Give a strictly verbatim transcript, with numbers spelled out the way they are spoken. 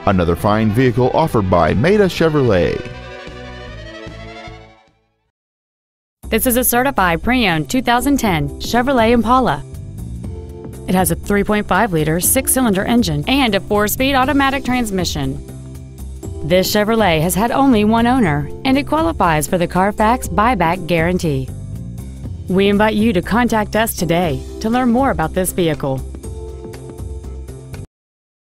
Another fine vehicle offered by Maita Chevrolet. This is a certified pre-owned two thousand ten Chevrolet Impala. It has a three point five liter six-cylinder engine and a four-speed automatic transmission. This Chevrolet has had only one owner, and it qualifies for the Carfax buyback guarantee. We invite you to contact us today to learn more about this vehicle.